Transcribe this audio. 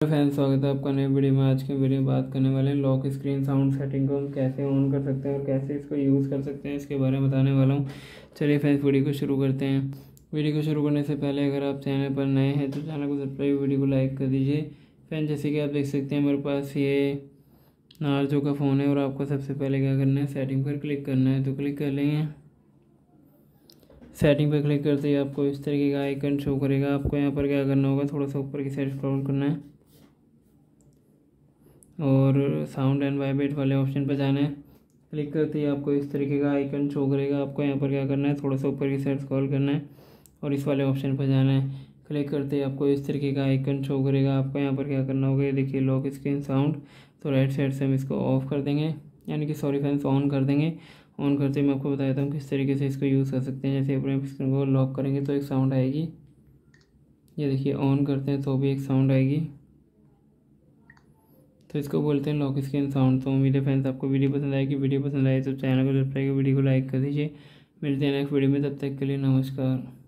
Friends, स्वागत है आपका नई वीडियो में। आज की वीडियो में बात करने वाले हैं लॉक स्क्रीन साउंड सेटिंग को हम कैसे ऑन कर सकते हैं और कैसे इसको यूज़ कर सकते हैं, इसके बारे में बताने वाला हूँ। चलिए फ्रेंड्स, वीडियो को शुरू करते हैं। वीडियो को शुरू करने से पहले अगर आप चैनल पर नए हैं तो चैनल को सब्सक्राइब, वीडियो को लाइक कर दीजिए। फ्रेंड्स, जैसे कि आप देख सकते हैं मेरे पास ये नार्जो का फ़ोन है और आपको सबसे पहले क्या करना है, सेटिंग पर क्लिक करना है। तो क्लिक कर लेंगे। सेटिंग पर क्लिक करते ही आपको इस तरीके का आइकन शो करेगा। आपको यहाँ पर क्या करना होगा, थोड़ा सा ऊपर की साइड स्क्रॉल करना है और साउंड एंड वाइब्रेट वाले ऑप्शन पर जाना है। क्लिक करते ही आपको इस तरीके का आइकन शो करेगा। आपको यहाँ पर क्या करना है, थोड़ा सा ऊपर की साइड स्क्रॉल करना है और इस वाले ऑप्शन पर जाना है। क्लिक करते ही आपको इस तरीके का आइकन शो करेगा। आपको यहाँ पर क्या करना होगा, ये देखिए लॉक स्क्रीन साउंड। तो राइट साइड से हम इसको ऑफ कर देंगे, यानी कि सॉरी फ्रेंड्स, ऑन कर देंगे। ऑन करते ही मैं आपको बता देता हूँ किस तरीके से इसको यूज़ कर सकते हैं। जैसे अपने स्क्रीन को लॉक करेंगे तो एक साउंड आएगी, ये देखिए। ऑन करते हैं तो भी एक साउंड आएगी। तो इसको बोलते हैं लॉक स्क्रीन साउंड। तो उम्मीद है फ्रेंड्स आपको वीडियो पसंद आएगी। वीडियो पसंद आए तो चैनल को सब्सक्राइब, वीडियो को लाइक कर दीजिए। मिलते हैं नेक्स्ट वीडियो में, तब तक के लिए नमस्कार।